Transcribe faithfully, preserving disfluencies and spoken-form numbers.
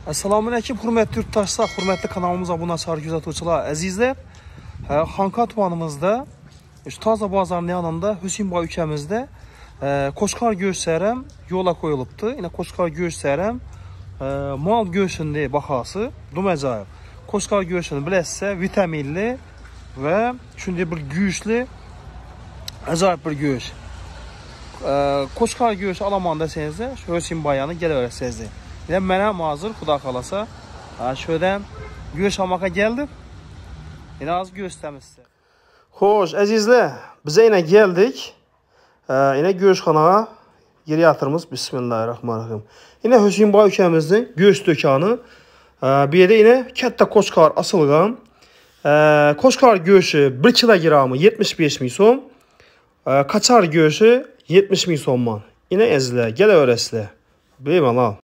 Assalamu alaykum, hürmetli yurttaşlar, hürmetli kanalımıza abunə çağrı gözətçilər, əzizlər. Xanqa tumanımızda, şu Taza bazarının yanında, Hüseynbay ülkəmizdə qoşqar göğüslərəm yola qoyulubdu. Yine qoşqar göğüslərəm mal göğsündə baxası, dumacayıb. Qoşqar göğsünü biləsə vitaminli və şimdi bir güclü, acayip bir göğüs. Qoşqar göğüsü alamanda sənizə, şu Hüseynbay'ını gələ öyrəsənizə. Yine mənim hazır, xuda qalasa. Şöyle göğüs almağa geldim. Yine az göğüsləmişsə. Xoş, əzizlər, bizə yine geldik. Yine göğüsxanağa geri yatırımız. Bismillahirrahmanirrahim. Yine Hüseynbay ülkəmizin göğüs dökanı. Bir yerde yine kəttə qoşqar asılğan. Qoşqar göğüsü bir kilogramı yetmiş beş min som. Kaçar göğüsü yetmiş min somman. Yine əzizlər, gələ öyrəsizlər. Beyman al.